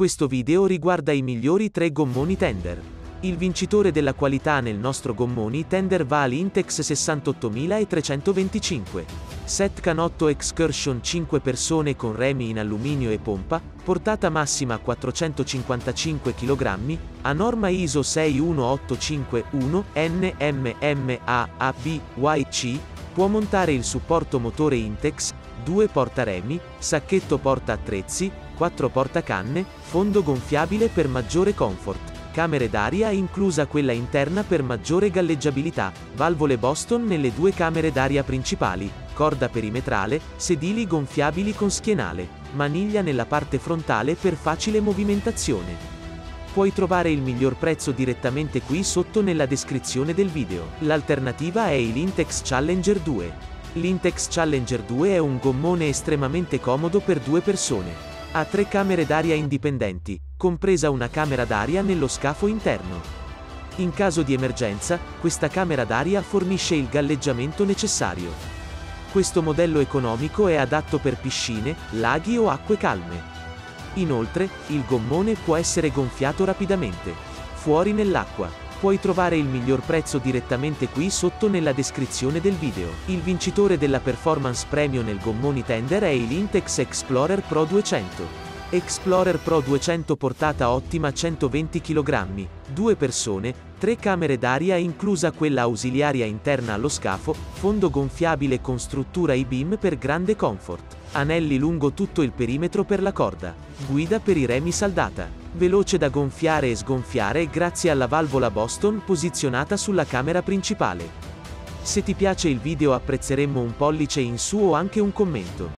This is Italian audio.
Questo video riguarda i migliori 3 gommoni tender. Il vincitore della qualità nel nostro gommoni tender va all'Intex 68325. Set canotto Excursion 5 persone con remi in alluminio e pompa, portata massima 455 kg, a norma ISO 61851 NMMA-ABYC, può montare il supporto motore Intex, 2 portaremi, sacchetto porta attrezzi, 4 portacanne, fondo gonfiabile per maggiore comfort, camere d'aria inclusa quella interna per maggiore galleggiabilità, valvole Boston nelle 2 camere d'aria principali, corda perimetrale, sedili gonfiabili con schienale, maniglia nella parte frontale per facile movimentazione. Puoi trovare il miglior prezzo direttamente qui sotto nella descrizione del video. L'alternativa è l'Intex Challenger 2. L'Intex Challenger 2 è un gommone estremamente comodo per 2 persone. Ha 3 camere d'aria indipendenti, compresa una camera d'aria nello scafo interno. In caso di emergenza, questa camera d'aria fornisce il galleggiamento necessario. Questo modello economico è adatto per piscine, laghi o acque calme. Inoltre, il gommone può essere gonfiato rapidamente. Fuori nell'acqua. Puoi trovare il miglior prezzo direttamente qui sotto nella descrizione del video. Il vincitore della Performance Premio nel gommoni tender è l'Intex Explorer Pro 200. Explorer Pro 200 portata ottima 120 kg, 2 persone, 3 camere d'aria inclusa quella ausiliaria interna allo scafo, fondo gonfiabile con struttura I-beam per grande comfort, anelli lungo tutto il perimetro per la corda, guida per i remi saldata, veloce da gonfiare e sgonfiare grazie alla valvola Boston posizionata sulla camera principale. Se ti piace il video apprezzeremmo un pollice in su o anche un commento.